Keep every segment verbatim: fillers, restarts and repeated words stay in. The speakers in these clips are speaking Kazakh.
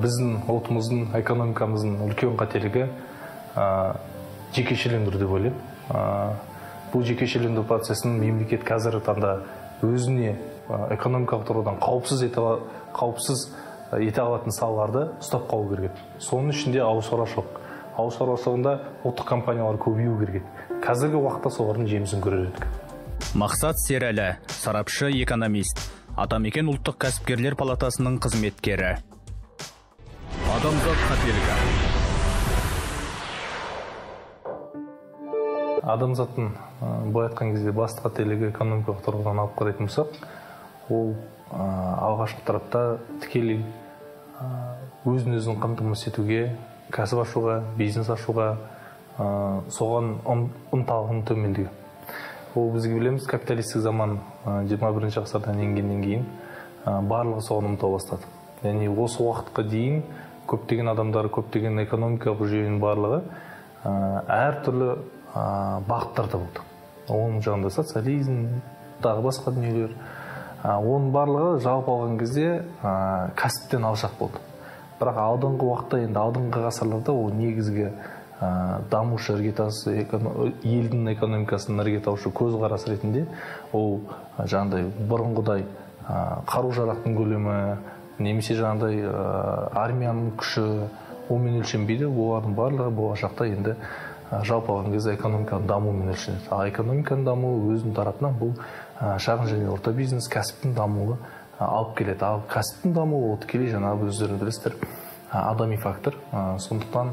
біздің ұлтымыздың, экономикамыздың үлкен қателігі жекешелендіру деп ойлаймын. Бұл жекешелендіру процесін мемлекет қазіргі таңда өзіне экономикалық тұрғыдан қауіпсіз қауіпсіз ете алатын салаларды ұстап қалу керек. Соның ішінде ауыл шаруашылық. Ауыл шаруашылығында ұлттық компаниялар көбею керек. Қазіргі уақытта солардың жемісін көрер едік. Мақсат Серәлі, сарапшы, экономист, Атамекен ұлттық кәсіпкерлер палатасының қызметкері. Адамзат қателігі. Адамзаттың былай айтқан кезде басты қателігі экономикалық тұрғыдан алып қарайтын болсақ, ол алғашқы тарапта тікелей өзін өзін қамтамасыз етуге, кәсіп ашуға, бизнес ашуға, соған ынталығын төмендеу. Ол бізге білеміз, капиталистік заман жиырма бірінші ғасырдан енгеннен кейін барлығы соған ұмтыла бастады. Яғни осы уақытқа дейін көптеген адамдар, көптеген экономикалық жүйенің барлығы әртүрлі бағыттарда болды. Оның жағында социализм, тағы басқа дүниелер. Оның барлығы жалпы алған кезде кәсіптен алшақ болды. Бірақ алдыңғы уақытта, енді алдыңғы ғасырларда ол негізгі дамушы іргетасы, елдің экономикасының іргетаушы көзқарас ретінде ол жаңағыдай бұрынғыдай қару-жарақтың көлемі, немесе жаңағыдай армияның күші онымен өлшенбейді. Олардың барлығы болашақта енді жалпы алған кезде экономиканың дамуымен өлшенеді. Ал экономиканың дамуы өзінің тарапынан бұл шағын және орта бизнес, кәсіптің дамуы алып келеді. Ал кәсіптің дамуы ол тікелей жаңағы өздеріңіз білесіздер, адами фактор. Сондықтан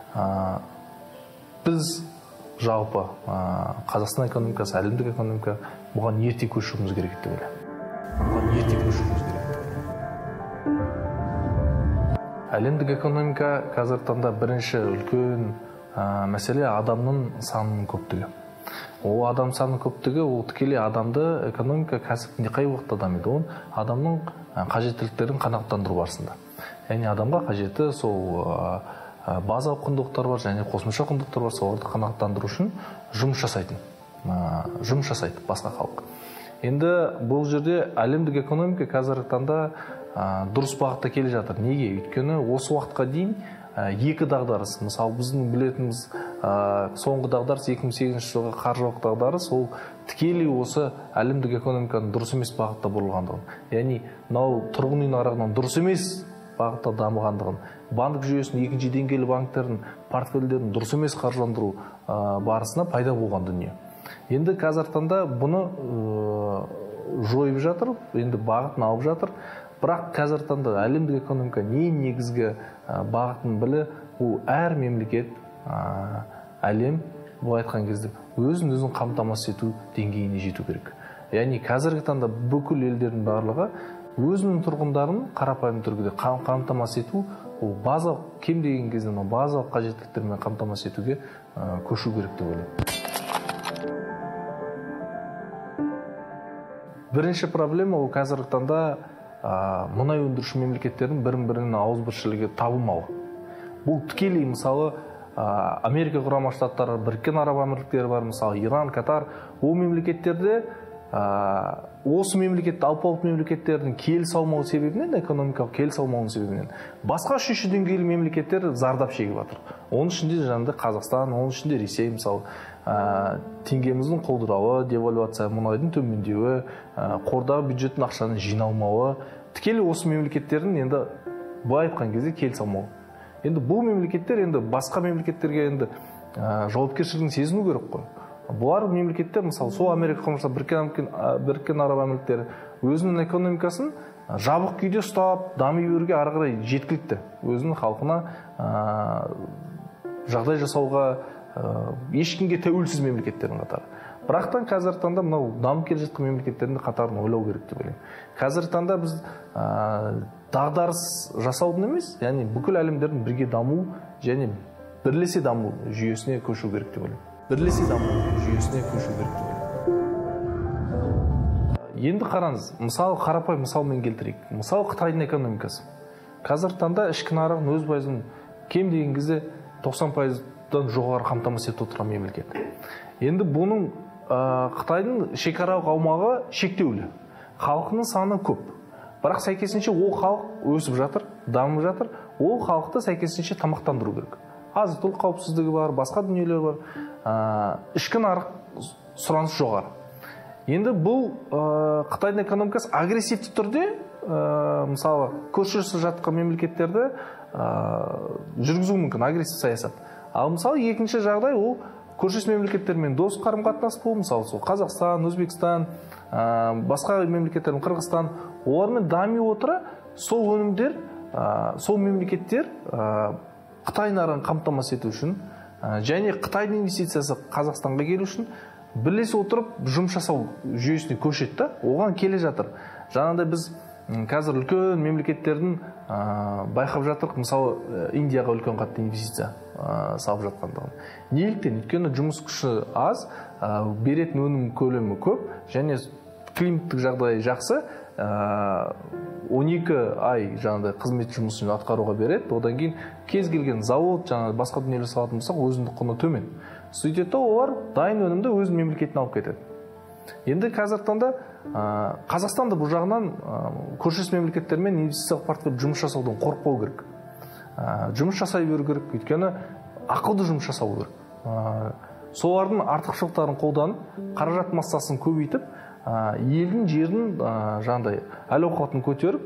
біз жалпы Қазақстан экономикасы, әлемдік экономика бұған ерте көшуіміз керек деп ойлаймын. Бұған ерте көшуіміз керек. Әлемдік экономика қазіргі таңда бірінші үлкен мәселе адамның санының көптігі. Ол адам санының көптігі, ол тікелей адамды экономика кәсібінде қай уақытта дамиды? Ол адамның қажеттіліктерін қанағаттандыру барысында. Яғни адамға қажеті сол базалық құндылықтар бар және қосымша құндылықтар бар, соларды қанағаттандыру үшін жұмыс жасайтын. Жұмыс жасайды басқа халық. Енді бұл жерде әлемдік экономика қазіргі таңда дұрыс бағытта келе жатыр. Неге? Өйткені осы уақытқа дейін екі дағдарыс, мысалы біздің білетініміз соңғы дағдарыс екі мың сегізінші жылғы қаржылық дағдарыс, ол тікелей осы әлемдік экономиканың дұрыс емес бағытта бұрылғандығын, яғни мынау тұрғын үй нарығының дұрыс емес бағытта дамығандығын, банк жүйесінің екінші деңгейлі банктердің портфельдерін дұрыс емес қаржыландыру барысына пайда болған дүние. Енді қазіргі таңда бұны жойып жатыр, енді бағытын алып жатыр. Бірақ қазіргі таңда әлемдік экономика не негізгі бағытын білі, ол әр мемлекет, әлем, бұл айтқан кезде өзін өзін қамтамасыз ету деңгейіне жету керек. Яғни қазіргі таңда бүкіл елдердің барлығы өзінің тұрғындарын қарапайым түрде қамтамасыз ету, ол базалық, кем деген кезде базалық қажеттіліктермен қамтамасыз етуге көшу керек деп ойлаймын. Бірінші проблема ол қазіргі таңда мұнай өндіруші мемлекеттердің бірін-бірінің ауызбіршілігі табылмауы. Бұл тікелей, мысалы, Америка Құрама Штаттары, Біріккен Араб Әмірліктері бар, мысалы, Иран, Катар, ол мемлекеттерде осы мемлекетті, алпауыт мемлекеттердің келісе алмау себебінен, экономикалық келісе алмауының себебінен, басқа үшінші деңгейлі мемлекеттер зардап шегіп жатыр. Оның ішінде жаңағыдай Қазақстан, оның ішінде Ресей, мысалы, теңгеміздің құлдырауы, девальвация, мұнайдың төмендеуі, қордағы бюджеттің ақшаның жиналмауы, тікелей осы мемлекеттердің енді былай айтқан кезде келісе алмауы. Енді бұл мемлекеттер енді басқа мемлекеттерге енді жауапкершілігін сезіну керек қой. Бұлар мемлекеттер, мысалы, сол Америка Құрама Штаттары, Біріккен Араб Әмірліктері өзінің экономикасын жабық күйде ұстап, дами беруге ары қарай жеткілікті. Өзінің халқына жағдай жасауға ешкімге тәуелсіз мемлекеттердің қатары. Бірақтан қазіргі таңда мынау дамып келе жатқан мемлекеттердің қатарын ойлау керек деп ойлаймын. Қазіргі таңда біз дағдарыс жасаудың емес, яғни бүкіл әлемдердің бірге даму және бірлесе даму жүйесіне көшу керек деп ойлаймын. Бірлесе даму жүйесіне көшу керек деп ойлаймын. Енді қараңыз, мысалы, қарапайым мысалмен келтірейік. Мысалы, Қытайдың экономикасы. Қазіргі таңда ішкі нарығын өз пайызын кем деген кезде тоқсан пайыздан жоғары қамтамасыз етіп отырған мемлекет. Енді бұның Қытайдың шекаралық аумағы шектеулі. Халқының саны көп. Бірақ сәйкесінше ол халық өсіп жатыр, дамып жатыр. Ол халықты сәйкесінше тамақтандыру керек. Азық-түлік қауіпсіздігі бар, басқа дүниелер бар. Ішкі нарық сұраныс жоғары. Енді бұл Қытайдың экономикасы агрессивті түрде, мысалы, көршісі жатқан мемлекеттерді жүргізу мүмкін, агрессив саясат. Ал мысалы, екінші жағдай ол көршісі мемлекеттермен дос қарым-қатынас болу, мысалы, сол Қазақстан, Өзбекстан, басқа мемлекеттермен Қырғызстан, олармен дами отыра, сол өнімдер, сол мемлекеттер Қытай нарығын қамтамасыз ету үшін және Қытайдың инвестициясы Қазақстанға келу үшін бірлесе отырып жұмыс жасау жүйесіне көшеді. Оған келе жатыр. Жаңағыдай біз қазір үлкен мемлекеттердің байқап жатырық, мысалы Индияға үлкен қатты инвестиция салып жатқандығын. Неліктен? Өйткені жұмыс күші аз, беретін өнім көлемі көп және климаттық жағдай жақсы. он екі ай жаңағыдай қызмет жұмысын атқаруға береді. Одан кейін кез келген завод, жаңағы басқа дүниелер салатын болсақ, өзіндік құны төмен. Сөйтеді, олар дайын өнімді өз мемлекетіне алып кетеді. Енді қазіргі таңда Қазақстан да бұл жағынан көршілес мемлекеттермен инвестициялық портфель жұмыс жасаудан қорықпау керек. Жұмыс жасай беру керек, өйткені ақылды жұмыс жасау керек. Солардың артықшылықтарын қолданып, қаражат массасын көбейтіп, елдің жердің жаңағыдай әл-ауқатын көтеріп,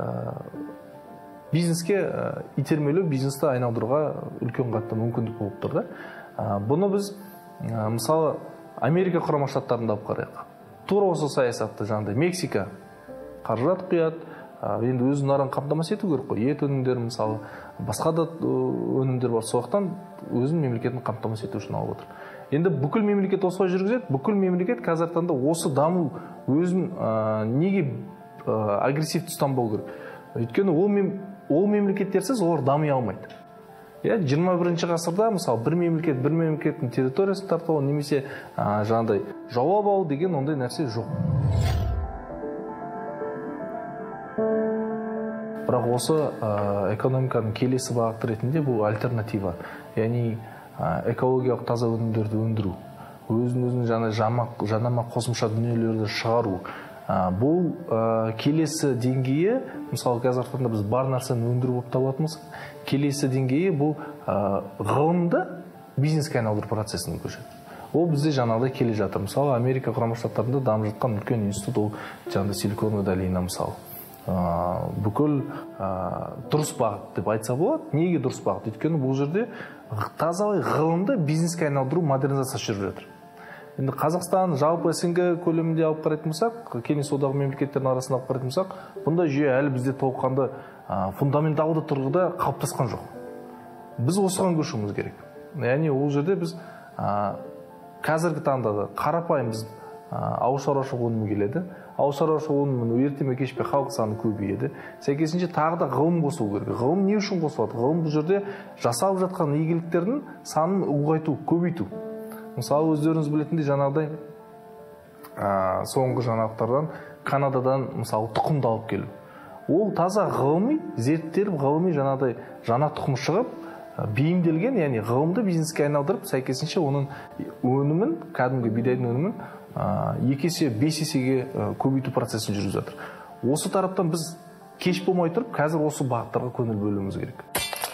бизнеске итермелеу, бизнесті айналдыруға үлкен қатты мүмкіндік болып тұр. Бұны біз мысалы Америка құрама штаттарында алып қарайық. Тура осы саясатты жаңағыдай Мексика қаражат құяды, енді өз нарығын қамтамасыз ету керек қой. Ет өнімдері мысалы, басқа да өнімдер бар, сондықтан өзінің мемлекетін қамтамасыз ету үшін алып отыр. Енді бүкіл мемлекет осылай жүргізеді. Бүкіл мемлекет қазіргі таңда осы даму өзін неге агрессивті ұстанбау керек? Өйткені ол мемлекеттерсіз олар дами алмайды. жиырма бірінші ғасырда мысалы бір мемлекет бір мемлекеттің территориясын тартып алу немесе жаңағыдай жауап алу деген ондай нәрсе жоқ. Бірақ осы экономиканың келесі бағыты ретінде бұл альтернатива, яғни экологиялық таза өнімдерді өндіру, өзін-өзін жанама қосымша дүниелерді шығару. Бұл келесі деңгейі, мысалы қазіргі таңда біз бар нәрсені өндіру болып табылатынымыз, келесі деңгейі бұл ғылымды бизнеске айналдыру процесіне көшеді. Ол бізде жаңағыдай келе жатыр. Мысалы Америка құрама штаттарында дамып жатқан үлкен институт, ол жаңағыдай Силиконовая долина мысалы. Бүкіл дұрыс бағыт деп айтса болады. Неге дұрыс бағыт? Өйткені бұл жерде тазалай ғылымды бизнеске айналдыру модернизациясы жүріп жатыр. Енді Қазақстан жалпы СНГ көлемінде алып қарайтын болсақ, кеңес одағы мемлекеттердің арасында алып қарайтын болсақ, бұндай жүйе әлі бізде толыққанды фундаменталды тұрғыда қалыптасқан жоқ. Біз осыған көшуіміз керек. Яғни ол жерде біз қазіргі таңда қарапайым біз ауыл шаруашылығы өнімі келеді. Ауыл шаруашылығы өнімін ерте ме кеш пе халық саны көбейеді. Сәйкесінше тағы да ғылым қосу керек. Ғылым не үшін қосылады? Ғылым бұл жерде жасалып жатқан игіліктердің санын ұлғайту, көбейту. Мысалы өздеріңіз білетіндей жаңағыдай соңғы жаңалықтардан Канададан мысалы тұқымды алып келу. Ол таза ғылыми, зерттеліп ғылыми жаңағыдай жаңа тұқым шығып, бейімделген, яғни ғылымды бизнеске айналдырып, сәйкесінше оның өнімін, кәдімгі бидайдың өнімін екі есе, бес есеге көбейту процесін жүргізіп жатыр. Осы тараптан біз кеш болмай тұрып, қазір осы бағыттарға көңіл бөлуіміз керек.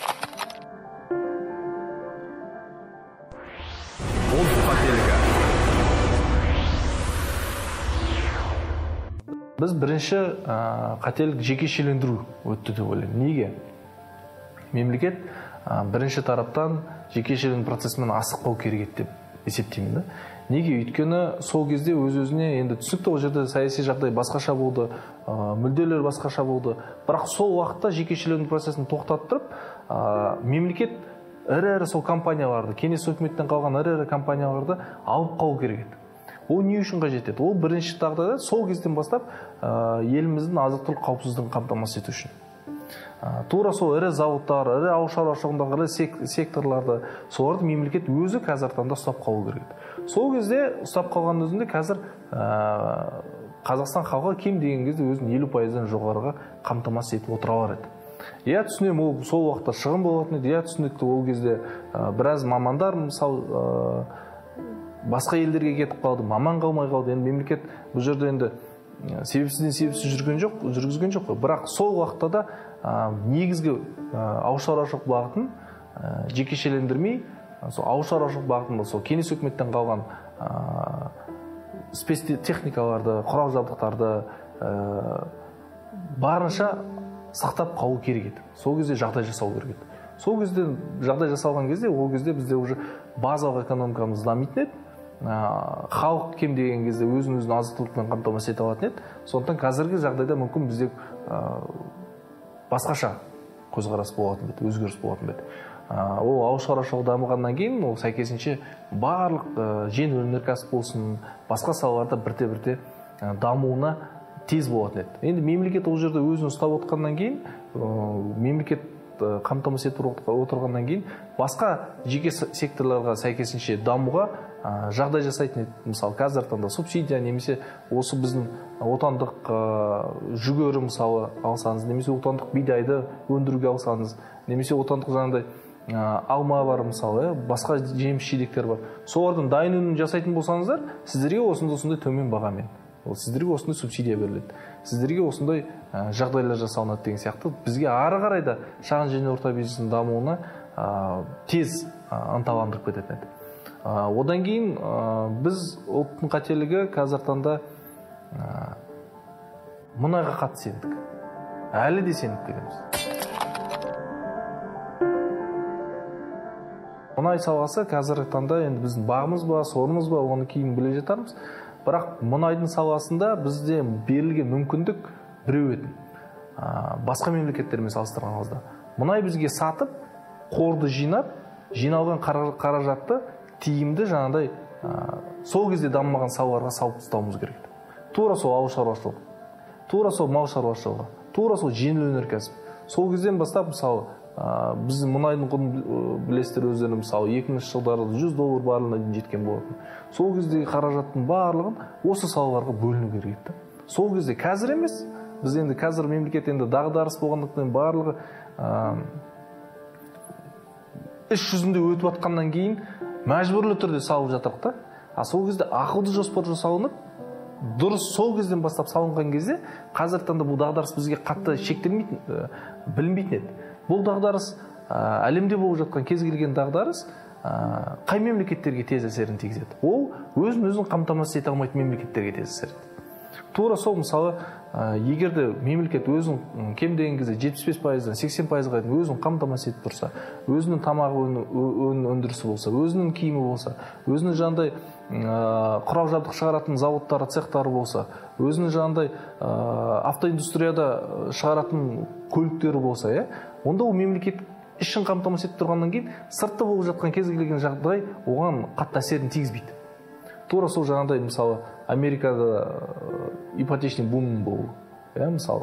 Біз бірінші қателік жекешелендіру өтті деп ойлаймын. Неге? Мемлекет бірінші тараптан жекешелендіру процесімен асықпау керек деп есептеймін. Неге? Өйткені сол кезде өз-өзіне енді түсінікті, ол жерде саяси жағдай басқаша болды, мүдделер басқаша болды. Бірақ сол уақытта жекешелендіру процесін тоқтаттырып, мемлекет ірі-ірі сол компанияларды, кеңес өкіметтен қалған ірі-ірі компанияларды алып қалу керек еді. Ол не үшін қажет еді? Ол бірінші жағдайда сол кезден бастап еліміздің азық-түлік қауіпсіздігін қамтамасыз ету үшін. Тура сол ірі заводтар, ірі ауыл шаруашылығындағы ірі секторларды, соларды мемлекет өзі қазіргі таңда ұстап қалу керек. Сол кезде ұстап қалған өзінде қазір Қазақстан халқы кем деген кезде өзін елу пайыздан жоғарыға қамтамасыз етіп отыра алар еді. Я түсінемін, ол сол уақытта шығын болатын еді, я түсінікті ол кезде біраз мамандар мысалы басқа елдерге кетіп қалды, маман қалмай қалды. Енді мемлекет бұл жерде енді себепсізден себепсіз жүрген жоқ, жүргізген жоқ қой. Бірақ сол уақытта да негізгі ауыл шаруашылық бағытын жекешелендірмей, сол ауыл шаруашылық бағытында сол кеңес өкіметтен қалған спецтехникаларды, құрал жабдықтарды барынша сақтап қалу керек еді. Сол кезде жағдай жасау керек еді. Сол кезде жағдай жасалған кезде, ол кезде бізде уже базалық экономикамыз дамитын еді. Халық кем деген кезде өзін-өзін азық-түлікпен қамтамасыз ете алатын еді. Сондықтан қазіргі жағдайда мүмкін бізде басқаша көзқарас болатын еді, өзгеріс болатын еді. Ол ауыл шаруашылығы дамығаннан кейін, ол сәйкесінше барлық жеңіл өнеркәсіп болсын, басқа салаларда бірте-бірте дамуына тез болатын еді. Енді мемлекет ол жерде өзін ұстап отқаннан кейін, мемлекет қамтамасыз етіп отырғаннан кейін, басқа жеке секторларға сәйкесінше дамуға жағдай жасайтын еді. Мысалы, қазір таңда субсидия немесе осы біздің отандық жүгері мысалы алсаңыз, немесе отандық бидайды өндіруге алсаңыз, немесе отандық жаңағыдай алма бар мысалы, басқа жеміс-жидектер бар. Солардың дайын өнімін жасайтын болсаңыздар, сіздерге осындай төмен бағамен, сіздерге осындай субсидия беріледі, сіздерге осындай жағдайлар жасалынады деген сияқты. Бізге ары қарай да шағын және орта бизнестің дамуына тез ынталандырып кететін еді. Одан кейін біз ұлттың қателігі қазір таңда мұнайға қатты сендік. Әлі де сеніп келеміз. Мұнай саласы қазіргі таңда енді біздің бағымыз ба, сорымыз ба, оны кейін біле жатармыз. Бірақ мұнайдың саласында бізде берілген мүмкіндік біреу еді. Басқа мемлекеттермен салыстырғанымызда. Мұнай бізге сатып, қорды жинап, жиналған қаражатты тиімді жаңағыдай сол кезде дамымаған салаларға салып тастауымыз керек. Тура сол ауыл шаруашылығы, тура сол мал шаруашылығы, тура сол жеңіл өнеркәсіп. Сол кезден бастап, мысалы, біздің мұнайдың құнын білесіздер өздеріңіз, мысалы, екі мыңыншы жылдары жүз доллар барреліне дейін жеткен болатын. Сол кездегі қаражаттың барлығын осы салаларға бөліну керек еді. Сол кезде қазір емес, біз енді қазір мемлекет енді дағдарыс болғандықтан барлығы іс жүзінде өтіп жатқаннан кейін мәжбүрлі түрде салып жатырық та. А сол кезде ақылды жоспар жасалынып, дұрыс сол кезден бастап салынған кезде, қазір таңда бұл дағдарыс бізге қатты шектелмейтін, білінбейтін еді. Бұл дағдарыс әлемде болып жатқан кез келген дағдарыс қай мемлекеттерге тез әсерін тигізеді? Ол өзін-өзін қамтамасыз ете алмайтын мемлекеттерге тез әсереді. Тура сол, мысалы, егерде мемлекет өзін кем деген кезде жетпіс бес пайыздан сексен пайызға дейін өзін қамтамасыз етіп тұрса, өзінің тамағы өндірісі болса, өзінің киімі болса, өзінің жаңағыдай құрал жабдық шығаратын заводтары, цехтары болса, өзінің жаңағыдай автоиндустрияда шығаратын көліктері болса, онда ол мемлекет ішін қамтамасыз етіп тұрғаннан кейін сыртта болып жатқан кез келген жағдай оған қатты әсерін тигізбейді. Тура сол жаңағыдай, мысалы, Америкада ипотечный бум болу, мысалы,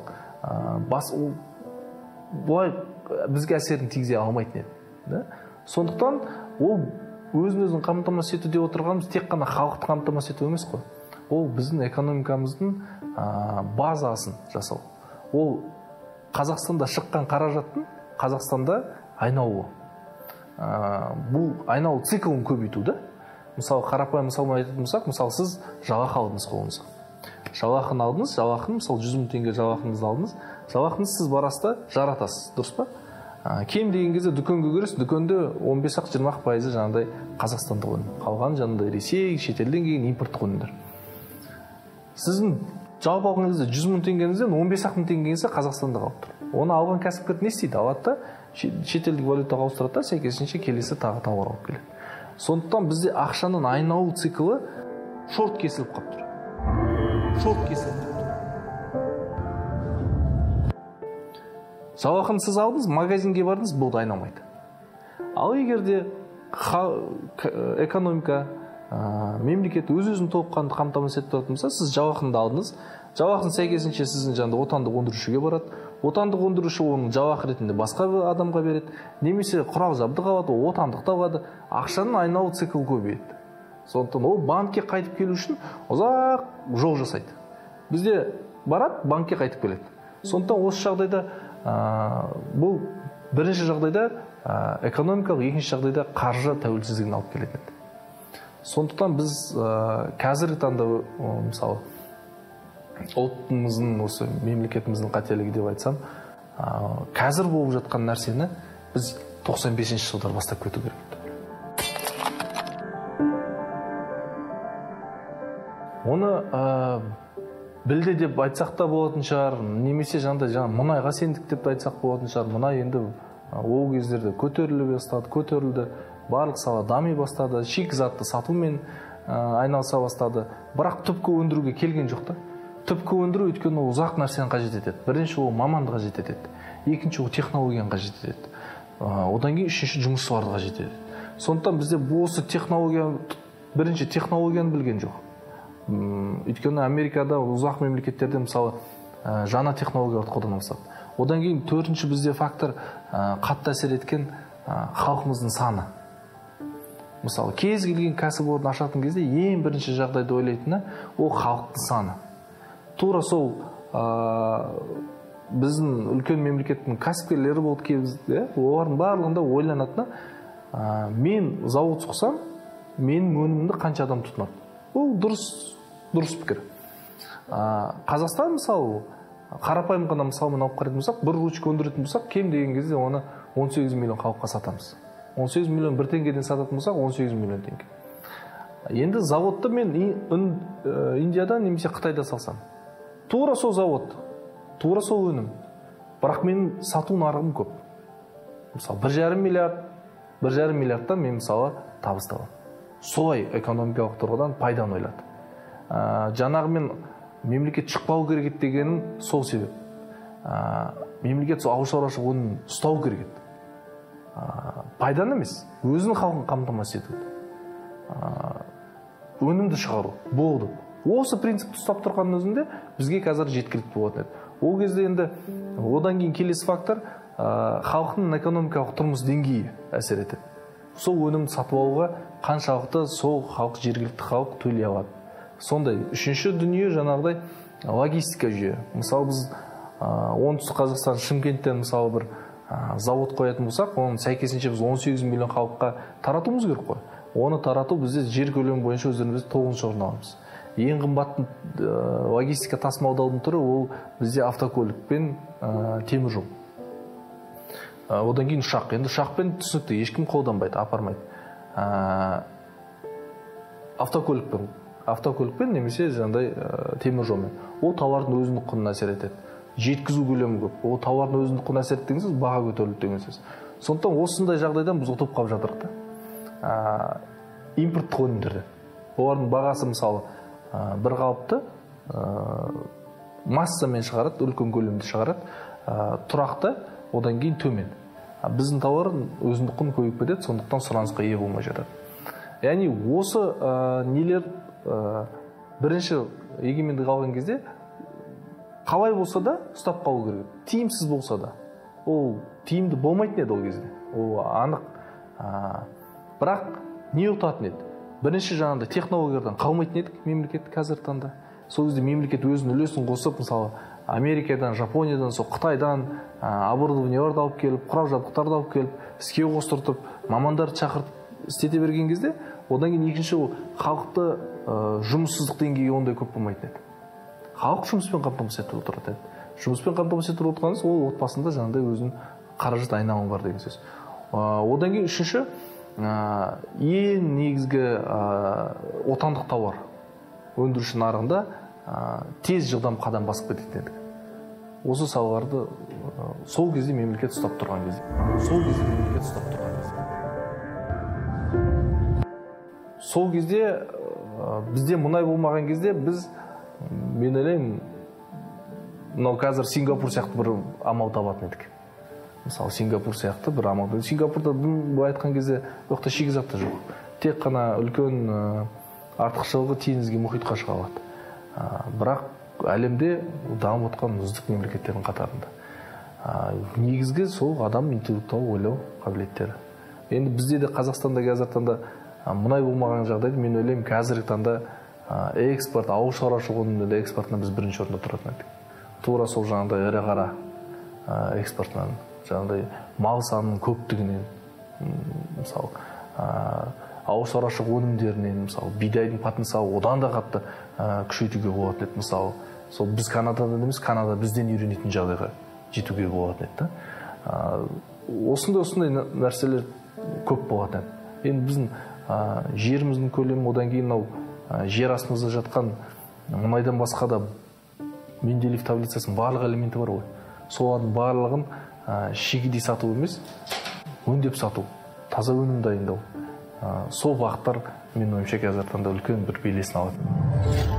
бұлай бізге әсерін тигізе алмайтын еді. Сондықтан ол өзін-өзін қамтамасыз ету деп отырғанымыз тек қана халықты қамтамасыз ету емес қой. Ол біздің экономикамыздың базасын жасау. Ол Қазақстанда шыққан қаражаттың Қазақстанда айналуы. Бұл айналу циклын көбейту да. Мысалы, қарапайым мысалмен айтатын болсақ, мысалы, сіз жалақы алдыңыз қолыңызға. Жалақыны алдыңыз, жалақыны, мысалы, жүз мың теңге жалақыңызды алдыңыз. Жалақыңызды сіз бараста жаратасыз, дұрыс па? Кем деген кезде дүкенге кіресіз, дүкенде он бес ақ жиырма пайызы жаңағыдай қазақстандық өнім. Қалған жаңағыдай Ресей, шетелден келген импорттық өнімдер. Сіздің жалпы алған кезде жүз мың теңгеңізден он бес ақ мың теңгеңізді Қазақстанда қалып тұр. Оны алған кәсіпкер не істейді? Алады да шетелдік валютаға ауыстырады да, сәйкесінше келесі тағы тауар алып келеді. Сондықтан бізде ақшаның айналу циклы шорт кесіліп қалып тұр. Шорт кесіліп қалып тұр. Жалақыны сіз алдыңыз, магазинге бардыңыз, болды, айналмайды. Ал егерде экономика, мемлекет өз-өзін толыққанды қамтамасыз етіп тұратын болса, сіз жалақыны алдыңыз, жалақыны сәйкесінше сіздің жанында отандық өндірушіге барады. Отандық өндіруші оның жалақы ретінде басқа адамға береді, немесе құрал жабдық алады, ол отандық алады. Ақшаның айналу циклы көбейеді. Сондықтан ол банкке қайтып келу үшін ұзақ жол жасайды. Бізде барады, банкке қайтып келеді. Сондықтан осы жағдайда бұл бірінші жағдайда экономикалық, екінші жағдайда қаржы тәуелсіздігін алып келеді. Сондықтан біз қазіргі таңда мысалы ұлтымыздың осы мемлекетіміздің қателігі деп айтсам, қазір болып жатқан нәрсені біз тоқсан бесінші жылдар бастап кету керек. Оны білді деп айтсақ та болатын шығар, немесе жаңағыдай жаңа мұнайға сендік деп айтсақ болатын шығар. Мұнай енді ол кездерде көтеріле бастады, көтерілді, барлық сала дами бастады, шикізатты сатумен айналыса бастады. Бірақ түпкі өндіруге келген жоқ та. Түпкі өндіру өйткені ол ұзақ нәрсені қажет етеді. Бірінші ол маманды қажет етеді. Екінші ол технологияны қажет етеді. Одан кейін үшінші жұмысшыларды қажет етеді. Сондықтан бізде осы технология, бірінші технологияны білген жоқ. Өйткені Америкада ұзақ мемлекеттерде мысалы жаңа технологияларды қолдана бастады. Одан кейін төртінші бізде фактор қатты әсер еткен халқымыздың саны. Мысалы кез келген кәсіпорын ашатын кезде ең бірінші жағдайды ойлайтыны ол халықтың саны. Тура сол біздің үлкен мемлекеттің кәсіпкерлері болды кезінде, олардың барлығында ойланатыны, мен зауыт соқсам, менің өнімімді қанша адам тұтынады. Ол дұрыс дұрыс пікір. Қазақстан мысалы қарапайым ғана мысалмен алып қарайтын болсақ, бір ручка өндіретін болсақ, кем деген кезде оны он сегіз миллион халыққа сатамыз. он сегіз миллион бір теңгеден сататын болсақ, он сегіз миллион теңге. Енді заводты мен Индияда немесе Қытайда салсам, тура сол завод, тура сол өнім. Бірақ менің сату нарығым көп. Мысалы, бір жарым миллиард, бір жарым миллиардтан мен мысалы табыс табамын. Солай экономикалық тұрғыдан пайданы ойлады. Жаңағы мен мемлекет шықпау керек дегенім сол себеп. Мемлекет сол ауыл шаруашылық өнімін ұстау керек. Пайданы емес, өзінің халқын қамтамасыз ету. Өнімді шығару болды. Осы принципті ұстап тұрған өзінде бізге қазір жеткілікті болатын еді. Ол кезде енді одан кейін келесі фактор халықтың экономикалық тұрмыс деңгейі әсер етеді. Сол өнімді сатып алуға қаншалықты сол халық, жергілікті халық төлей алады. Сондай үшінші дүние жаңағыдай логистика жүйе. Мысалы біз оңтүстік Қазақстан Шымкенттен мысалы бір завод қоятын болсақ, оның сәйкесінше біз он сегіз миллион халыққа таратуымыз керек қой. Оны тарату бізде жер көлемі бойынша өздеріміз тоғызыншы орын аламыз. Ең қымбат логистика тасымалдаудың түрі ол бізде автокөлік пен темір жол. Одан кейін ұшақ. Енді ұшақпен түсінікті, ешкім қолданбайды, апармайды. Автокөлікпен, автокөлікпен немесе жаңағыдай темір жолмен. Ол тауардың өзіндік құнына әсер етеді. Жеткізу көлемі көп. Ол тауардың өзіндік құнына әсер еткен сөз, баға көтерілді деген сөз. Сондықтан осындай жағдайдан біз ұтылып қалып жатырмыз да. Импорттық өнімдерді. Олардың бағасы мысалы бір қалыпты массамен шығарады, үлкен көлемді шығарады, тұрақты, одан кейін төмен. Біздің тауар өзіндік құн көбейіп кетеді, сондықтан сұранысқа ие болмай жатады. Яғни осы нелер бірінші егемендік алған кезде қалай болса да ұстап қалу керек. Тиімсіз болса да. Ол тиімді болмайтын еді ол кезде. Ол анық. Бірақ не ұтатын еді? Бірінші жаңағыдай технологиялардан қалмайтын едік мемлекет қазіргі таңда. Сол кезде мемлекет өзінің үлесін қосып, мысалы Америкадан, Жапониядан, сол Қытайдан оборудованияларды алып келіп, құрал жабдықтарды алып келіп, іске қостыртып, мамандарды шақыртып істете берген кезде, одан кейін екінші ол халықты жұмыссыздық деңгейі ондай көп болмайтын еді. Халық жұмыспен қамтамасыз етіп отырады еді. Жұмыспен қамтамасыз етіп отырғаныңыз ол отбасында жаңағыдай өзінің қаражат айналымы бар деген сөз. Одан кейін үшінші ең негізгі отандық тауар өндіруші нарығында тез жылдам қадам басып кететін едік. Осы салаларды сол кезде мемлекет ұстап тұрған кезде. Сол кезде мемлекет ұстап тұрған кезде. Сол кезде бізде мұнай болмаған кезде біз, мен ойлаймын, мынау қазір Сингапур сияқты бір амал табатын едік. Мысалы Сингапур сияқты бір амал. Сингапурда бұл айтқан кезде жоқта шикізат та жоқ. Тек қана үлкен артықшылығы теңізге, мұхитқа шыға алады. Бірақ әлемде дамып отқан үздік мемлекеттердің қатарында. Негізгі сол адам интеллектуал ойлау қабілеттері. Енді бізде де Қазақстанда қазіргі таңда мұнай болмаған жағдайда мен ойлаймын, қазіргі таңда экспорт, ауыл шаруашылығы өнімдері экспортынан біз бірінші орында тұратын едік. Тура сол жаңағыдай ірі қара экспортынан, жаңағыдай мал санының көптігінен, мысалы ауыл шаруашылық өнімдерінен, мысалы бидайдың потенциалы одан да қатты күшейтуге болатын еді. Мысалы сол біз Канададан емес, Канада бізден үйренетін жағдайға жетуге болатын еді да. Осындай осындай нәрселер көп болатын еді. Енді біздің жеріміздің көлемі, одан кейін мынау жер астымызда жатқан мұнайдан басқа да Менделеев таблицасының барлық элементі бар ғой. Солардың барлығын шикідей сату емес, өңдеп сату, таза өнім дайындау. Сол бағыттар мен ойымша Казахстанда үлкен бір белесін алады.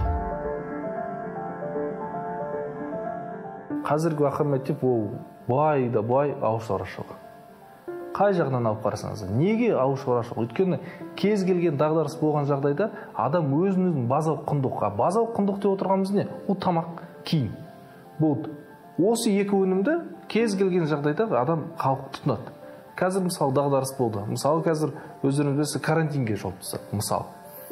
Қазіргі уақытта ол бай да бай ауыл шаруашылығы. Қай жағынан алып қарасаңыз, неге ауыл шаруашылығы? Өйткені кез келген дағдарыс болған жағдайда адам өзін-өзін базалық құндылыққа, базалық құндылық деп отырғанымыз не? Ол тамақ, киім. Бұл осы екі өнімді кез келген жағдайда адам халық тұтынады. Қазір мысалы дағдарыс болды. Мысалы қазір өздеріңіз білесіз карантинге жауып тастады. Мысалы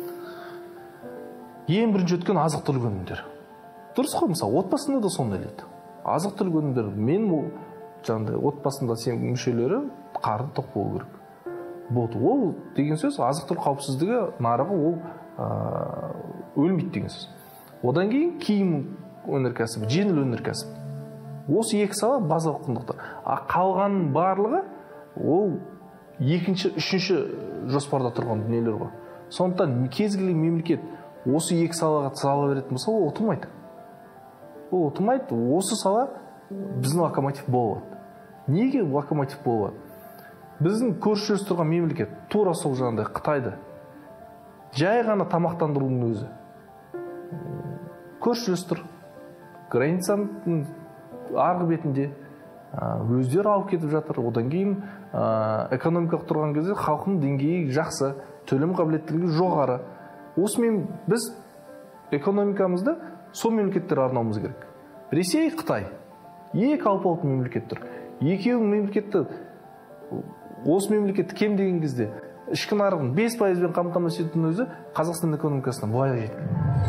ең бірінші өткен азық-түлік өнімдері. Дұрыс қой, мысалы отбасында да сондай дейді. Азық-түлік өнімдері, мен жаңағыдай отбасында сен мүшелері қарны тоқ болу керек. Болды. Ол деген сөз азық-түлік қауіпсіздігі нарығы ол өлмейді деген сөз. Одан кейін киім өнеркәсібі, жеңіл өнеркәсіп. Осы екі сала базалық құндылықтар. А қалғанның барлығы ол екінші, үшінші жоспарда тұрған дүниелер ғой. Сондықтан кез келген мемлекет осы екі салаға сала беретін болса, ол ұтылмайды. Ол ұтылмайды. Осы сала біздің локомотив болады. Неге локомотив болады? Біздің көршілес тұрған мемлекет тура сол жағында Қытайды. Жай ғана тамақтандырудың өзі. Көршілес тұр. Границаның арғы бетінде өздері алып кетіп жатыр. Одан кейін экономикалық тұрған кезде халқының деңгейі жақсы, төлем қабілеттілігі жоғары. Осымен біз экономикамызды сол мемлекеттер арнауымыз керек. Ресей, Қытай. Екі алпауыт мемлекеттер. Екеуің мемлекетті, осы мемлекетті кем деген кезде ішкі нарығын бес пайызбен қамтамасыз етудің өзі Қазақстан экономикасына былай жеткен.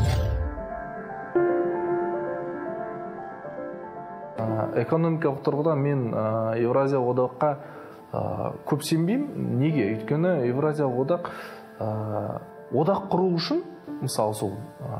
Экономикалық тұрғыда мен Евразиялық одаққа көп сенбеймін. Неге? Өйткені Евразиялық одақ одақ құру үшін, мысалы сол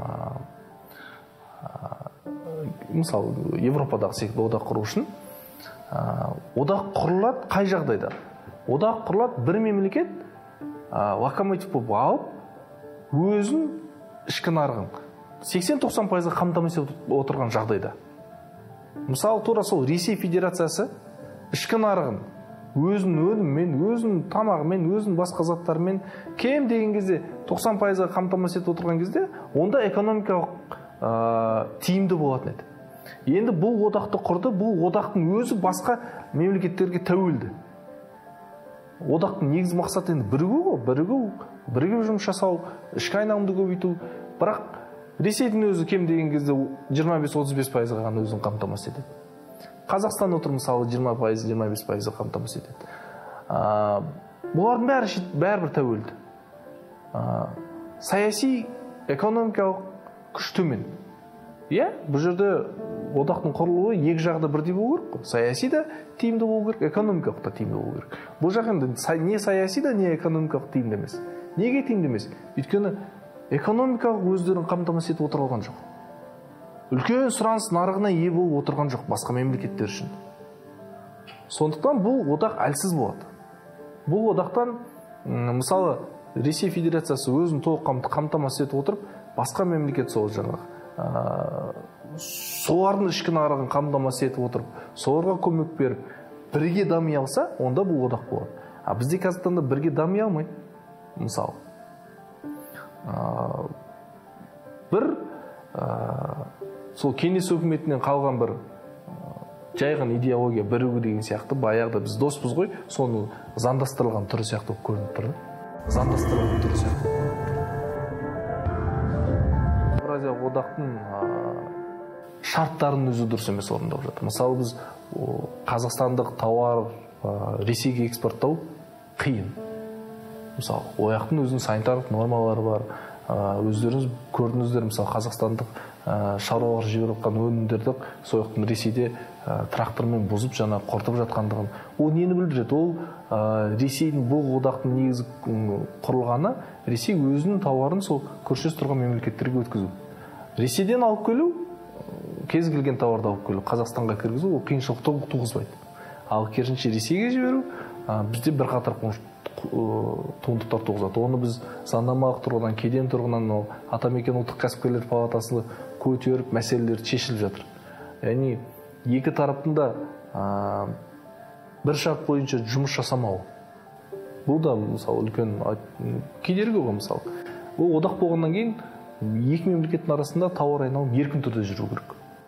мысалы Европадағы секілді одақ құру үшін одақ құрылады қай жағдайда? Одақ құрылады бір мемлекет локомотив болып алып өзін ішкі нарығын сексен тоқсан пайызға қамтамасыз етіп отырған жағдайда. Мысалы тура сол Ресей Федерациясы ішкі нарығын өзінің өнімімен, өзінің тамағымен, өзінің басқа заттарымен кем деген кезде тоқсан пайызға қамтамасыз етіп отырған кезде, онда экономикалық тиімді болатын еді. Енді бұл одақты құрды, бұл одақтың өзі басқа мемлекеттерге тәуелді. Одақтың негізгі мақсаты енді бірігу ғой, бірігу, бірігіп жұмыс жасау, ішкі айналымды көбейту. Бірақ Ресейдің өзі кем деген кезде жиырма бес отыз бес пайызға ғана өзін қамтамасыз етеді. Қазақстан отыр мысалы жиырма пайыз, жиырма бес пайызға қамтамасыз етеді. Бұлардың бәрі бәрібір тәуелді. Саяси, экономикалық күш төмен. Иә, бұл жерде одақтың құрылуы екі жағда бірдей болу керек қой. Саяси да тиімді болу керек, экономикалық та тиімді болу керек. Бұл жақ енді не саяси да, не экономикалық тиімді емес. Неге тиімді емес? Өйткені экономикалық өздерін қамтамасыз етіп отыра алған жоқ. Үлкен сұраныс нарығына ие болып отырған жоқ басқа мемлекеттер үшін. Сондықтан бұл одақ әлсіз болады. Бұл одақтан мысалы Ресей Федерациясы өзін толық қамтамасыз етіп отырып, басқа мемлекет сол жаңағы солардың ішкі нарығын қамтамасыз етіп отырып, соларға көмек беріп, бірге дами алса, онда бұл одақ болады. А бізде Қазақстанда бірге дами алмайды. Мысалы бір сол кеңес өкіметінен қалған бір жайған идеология бірігу деген сияқты, баяғыда біз доспыз ғой, соны заңдастырылған түрі сияқты болып көрініп тұр. Заңдастырылған түрі сияқты. Евразиялық одақтың шарттарын өзі дұрыс емес орындап жатыр. Мысалы біз қазақстандық тауар Ресейге экспорттау қиын. Мысалы, ояқтың өзінің санитарлық нормалары бар. Өздеріңіз көрдіңіздер, мысалы қазақстандық шаруалар жіберіп жатқан өнімдерді сояқтың Ресейде трактормен бұзып жана қорытып жатқандығын. Ол нені білдіреді? Ол Ресейдің бұл одақтың негізі құрылғаны Ресей өзінің тауарын сол көршілес тұрған мемлекеттерге өткізу. Ресейден алып келу кез келген тауарды алып келу Қазақстанға кіргізу ол қиыншылық туғызбайды. Ал керісінше Ресейге жіберу бізде бірқатар туындықтар туғызады. Оны біз заңнамалық тұрғыдан, кеден тұрғыдан Атамекен ұлттық кәсіпкерлер палатасы көтеріп, мәселелер шешіліп жатыр. Яғни екі тараптың да бір шарт бойынша жұмыс жасамау. Бұл да мысалы үлкен кедергі ғой мысалы. Бұл одақ болғаннан кейін екі мемлекеттің арасында тауар айналым еркін түрде жүру керек.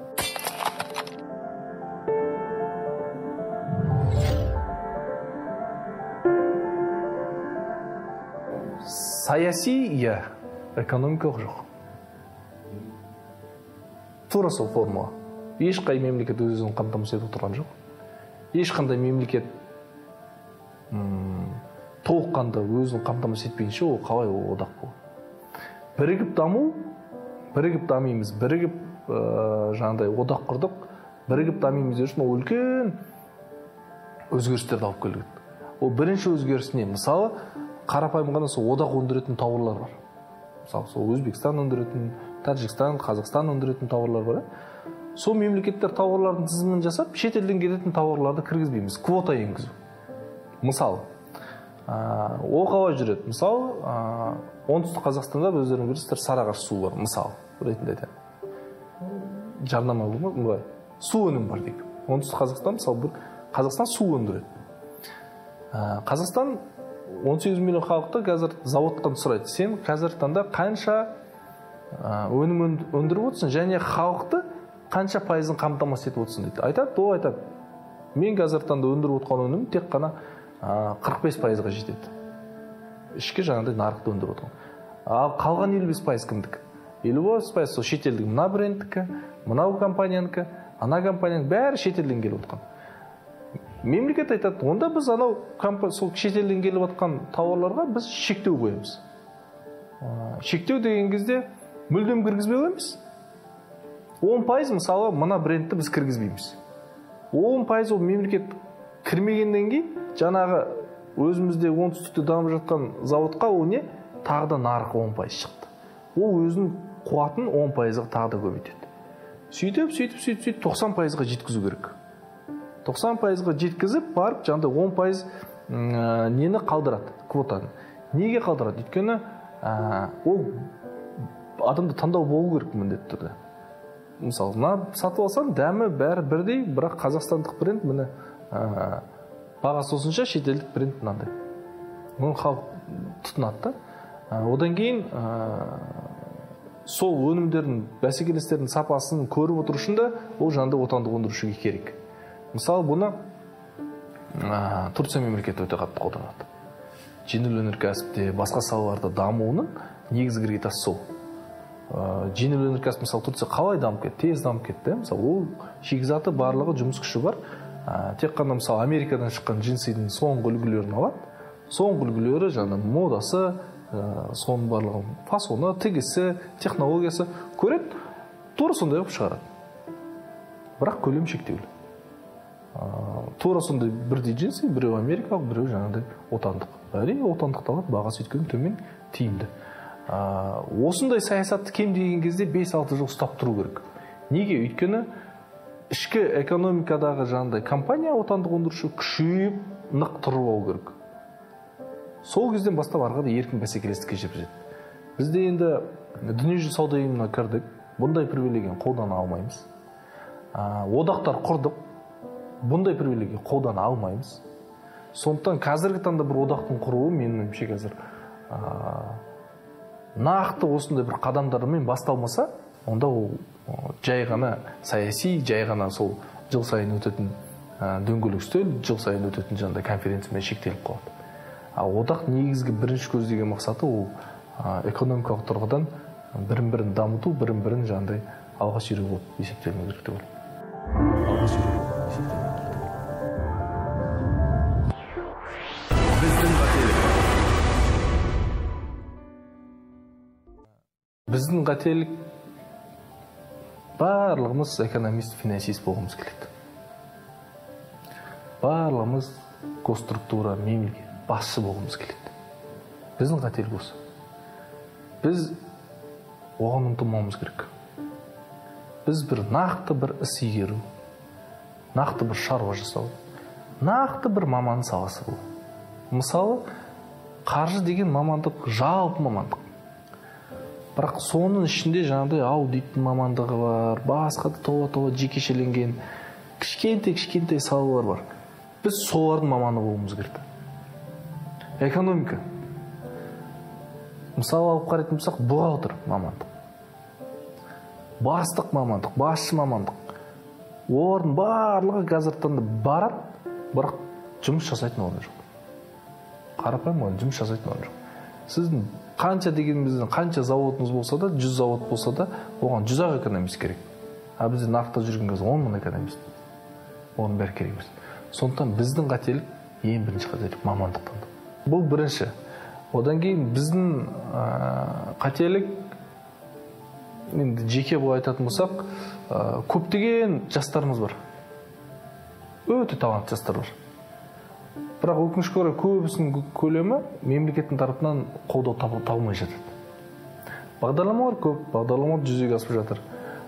Саяси, иә, экономикалық жоқ. Тура сол формула. Ешқай мемлекет өзін қамтамасыз етіп отырған жоқ. Ешқандай мемлекет толыққанды өзін қамтамасыз етпейінше ол қалай ол одақ болады. Бірігіп даму, бірігіп дамимыз, бірігіп жаңағыдай одақ құрдық, бірігіп дамимыз үшін ол үлкен өзгерістерді алып келеді. Ол бірінші өзгеріс не? Мысалы, қарапайым ғана сол одақ өндіретін тауарлар бар. Мысалы, сол Өзбекстан өндіретін, Тәжікстан, Қазақстан өндіретін тауарлар бар. Сол мемлекеттер тауарлардың тізімін жасап, шетелден келетін тауарларды кіргізбейміз, квота енгізу. Мысалы, ол қалай жүреді? Мысалы, оңтүстік Қазақстанда өздерің білесіздер Сарыағаш суы бар, мысалы, ретінде айтайын. Жарнама болмай, су өнім бар дейік. Оңтүстік Қазақстан, мысалы, Қазақстан су өндіреді. Қазақстан он сегіз миллион халықты қазір заводтан сұрайды. Сен қазір таңда қанша өнім өндіріп отырсың және халықты қанша пайызын қамтамасыз етіп отырсың дейді. Айтады, ол айтады. Мен қазір таңда өндіріп отырған өнім тек қана қырық бес пайызға жетеді. Ішкі жаңағыдай нарықты өндіріп отырған. Ал қалған елу бес пайыз кімдікі? елу бес пайыз сол шетелдік, мына брендтікі, мынау компаниянікі, ана компанияның бәрі шетелден келіп отқан. Мемлекет айтады, онда біз анау сол шетелден келіп отқан тауарларға біз шектеу қоямыз. Шектеу деген кезде мүлдем кіргізбей қоймыз. он пайыз мысалы мына брендті біз кіргізбейміз. он пайыз ол мемлекет кірмегеннен кейін жаңағы өзімізде оңтүстікте дамып жатқан заводқа ол не? Тағы да нарық он пайыз шықты. Ол өзінің қуатын он пайызға тағы да көбейтеді. Сөйтіп, сөйтіп, сөйтіп, сөйтіп тоқсан пайызға жеткізу керек. тоқсан пайызға жеткізіп барып, жаңағыдай он пайыз нені қалдырады, квотаны. Неге қалдырады? Өйткені ол адамды таңдау болу керек міндетті түрде. Мысалы, мына сатып алсаң, дәмі бәрі бірдей, бірақ қазақстандық бренд міне бағасы осынша, шетелдік бренд мынандай. Оны халық тұтынады. Одан кейін сол өнімдердің, бәсекелестердің сапасын көріп отыру үшін де ол жанды отандық өндірушіге керек. Мысалы, бұны Турция мемлекеті өте қатты қолданады. Жеңіл өнеркәсіпте, басқа салаларда дамуының негізгі іргетасы сол. Жеңіл өнеркәсіп, мысалы, Турция қалай дамып кетті? Тез дамып кетті. Мысалы, ол шикізаты барлығы жұмыс күші бар. Тек қана, мысалы, Америкадан шыққан джинсидің соңғы үлгілерін алады. Соңғы үлгілері жаңа модасы, соның барлығы фасоны, тігісі, технологиясы көреді, тура сондай қылып шығарады. Бірақ көлем шектеулі. Тура сондай бірдей джинсы, біреу америкалық, біреу жаңағыдай отандық. Әрине отандық алады, бағасы өйткені төмен, тиімді. Осындай саясатты кем деген кезде бес алты жыл ұстап тұру керек. Неге? Өйткені ішкі экономикадағы жаңағыдай компания отандық өндіруші күшейіп, нық тұрып алу керек. Сол кезден бастап ары қарай еркін бәсекелестікке жетеді. Бізде енді дүниежүзілік сауда ұйымына кірдік, бұндай привилегияны қолдана алмаймыз. Одақтар құрдық, бұндай привилегия қолдана алмаймыз. Сондықтан қазіргі таңда бір одақтың құруы менің ойымша қазір нақты осындай бір қадамдармен басталмаса, онда ол жай ғана саяси, жай ғана сол жыл сайын өтетін дөңгелек үстел, жыл сайын өтетін жаңағыдай конференциямен шектеліп қалады. Ал одақ негізгі бірінші көздеген мақсаты ол экономикалық тұрғыдан бірін-бірін дамыту, бірін-бірін жаңағыдай алға сүйреу болып есептелуі керек деп ойлаймын. Алға сүйреу болып есептелуі керек. Біздің қателік. Біздің қателік барлығымыз экономист, финансист болғымыз келеді. Барлығымыз госструктура, мемлекет басшы болғымыз келеді. Біздің қателік осы. Біз оған ұмтылмауымыз керек. біз бір нақты бір іс игеру, нақты бір шаруа жасау, нақты бір маман саласы болу. Мысалы, қаржы деген мамандық жалпы мамандық. Бірақ соның ішінде жаңағыдай аудиттің мамандығы бар, басқа да тола-тола жекешеленген кішкентай-кішкентай салалар бар. Біз солардың маманы болуымыз керек. Экономика. Мысалы алып қарайтын болсақ, бухгалтер мамандық. Бастық мамандық, басшы мамандық. Олардың барлығы қазіртанда барады, бірақ жұмыс жасайтын орны жоқ. Қарапайым ғой, жұмыс жасайтын орны жоқ. Сіздің қанша дегенімізден қанша заводыңыз болса да, жүз завод болса да, оған жүз ақ экономист керек. А бізде нарықта жүрген кезде он мың экономист. Оның бәрі керек емес. Сондықтан біздің қателік, ең бірінші қателік мамандықтан. Бұл бірінші. Одан кейін біздің қателік, енді жеке бұл айтатын болсақ, көптеген жастарымыз бар. Өте талантты жастар бар. Бірақ өкінішке орай көбісінің көлемі мемлекеттің тарапынан қолдау табылмай жатады. Бағдарламалар көп, бағдарламалар жүзеге асып жатыр.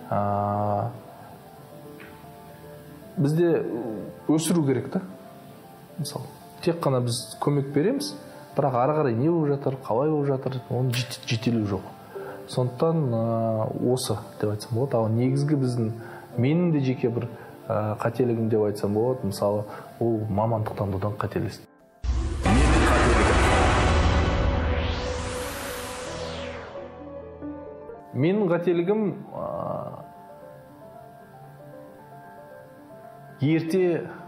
Бізде өсіру керек та. Мысалы, тек қана біз көмек береміз, бірақ ары қарай не болып жатыр, қалай болып жатыр, оның жетелеу жоқ. Сондықтан осы деп айтсам болады. Ал негізгі біздің менің де жеке бір қателігім деп айтсам болады. Мысалы, ол мамандық таңдаудан қателесті. Менің қателігім ерте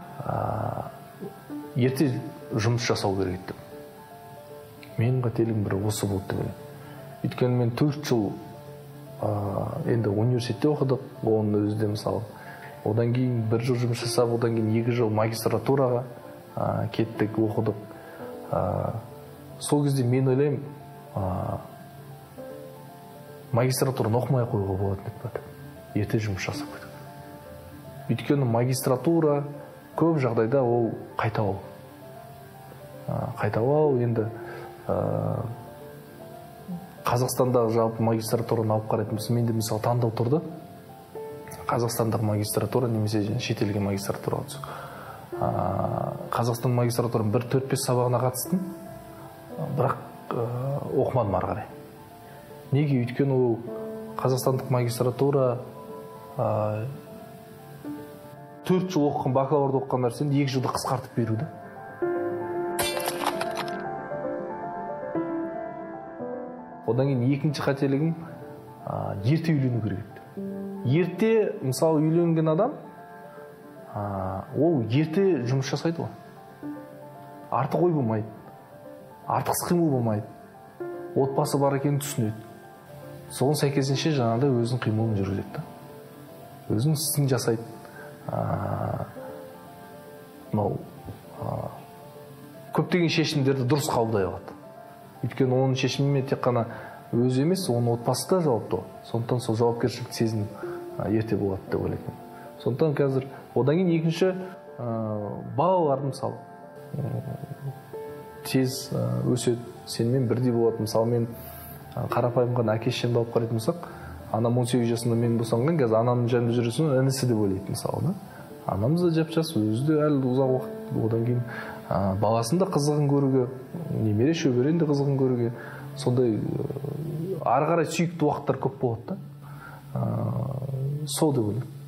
ерте жұмыс жасау керек еді. Менің қателігім бір осы болды деп ойлаймын. Өйткені мен төрт жыл енді университетте оқыдық, оның өзі де мысалы. Одан кейін бір жыл жұмыс жасап, одан кейін екі жыл магистратураға кеттік, оқыдық. Сол кезде мен ойлаймын, магистратураны оқымай қоюға болатын еді. Ерте жұмыс жасап қойдық. Өйткені магистратура көп жағдайда ол қайталау. Қайталау енді Қазақстандағы жалпы магистратураны алып қарайтын болса, менде мысалы таңдау тұрды. Қазақстандағы магистратура немесе шетелге магистратураға түсу. Қазақстан магистратураның бір төрт-бес сабағына қатыстым, бірақ оқымадым ары қарай. Неге? Өйткені ол қазақстандық магистратура төрт жыл оқыған, бакалаврда оқыған нәрсені екі жылда қысқартып беруді. Одан кейін екінші қателігім ерте үйлену керек еді. Ерте, мысалы, үйленген адам, ол ерте жұмыс жасайды ғой. Артық ой болмайды, артық қимыл болмайды, отбасы бар екенін түсінеді. Соның сәйкесінше жаңағыдай өзінің қимылын жүргізеді. Өзінің ісін жасайды. Көптеген шешімдерді дұрыс қабылдай алады. Өйткені оның шешімімен тек қана өзі емес, оның отбасы да жауапты. Сондықтан сол жауапкершілік сезім ерте болады деп ойлаймын. Сондықтан қазір одан кейін екінші балалар мысалы тез өседі, сенімен бірдей болады. Мысалы мен қарапайым ғана әке-шешемді алып қарайтын болсақ, анам он сегіз жасында мен босанған, қазір анамның жанында жүресің, інісі деп ойлайды мысалы. Анамыз да жап-жас, өзі де әлі ұзақ уақыт. Одан кейін баласын да қызығын көруге, немере шөберен де қызығын көруге, сондай ары қарай сүйікті уақыттар көп болады да. Сол деп ойлаймын.